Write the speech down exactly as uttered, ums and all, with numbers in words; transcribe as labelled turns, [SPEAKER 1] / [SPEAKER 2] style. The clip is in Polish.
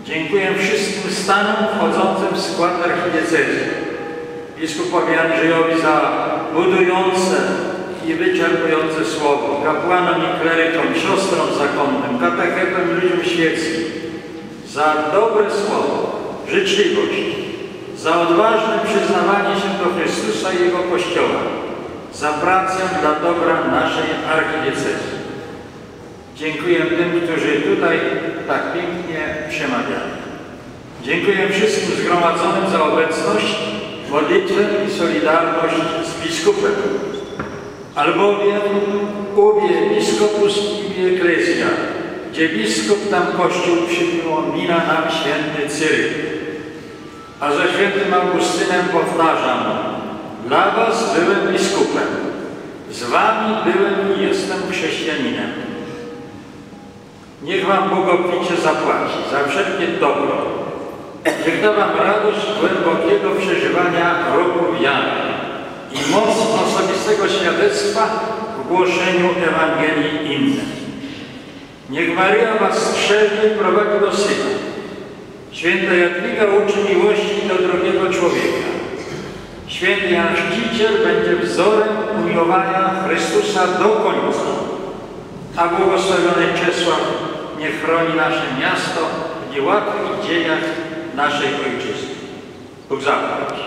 [SPEAKER 1] Dziękuję wszystkim stanom wchodzącym w skład archidiecezji, biskupowi Andrzejowi za budujące i wyczerpujące słowo, kapłanom i klerykom, siostrom zakonnym, katechetom i ludziom świeckim za dobre słowo, życzliwość, za odważne przyznawanie się do Chrystusa i Jego Kościoła, za pracę dla dobra naszej archidiecezji. Dziękuję tym, którzy tutaj tak pięknie przemawiali. Dziękuję wszystkim zgromadzonym za obecność, modlitwę i solidarność z biskupem, albowiem ubie biskopus ibi ecclesia, gdzie biskup tam Kościół przypomina nam święty Cyryl. A za świętym Augustynem powtarzam, dla was byłem biskupem, z wami byłem i jestem chrześcijaninem. Niech wam Bóg obficie zapłaci za wszelkie dobro. Niech da wam radość głębokiego przeżywania roku wiary i moc osobistego świadectwa w głoszeniu Ewangelii innym. Niech Maryja was strzeże i prowadzi do Syna. Święta Jadwiga uczy miłości do drugiego człowieka. Święty Jan Chrzciciel będzie wzorem umiłowania Chrystusa do końca. A błogosławiony Czesław niech chroni nasze miasto w niełatwych dziejach naszej Ojczyzny. Bóg zapłać.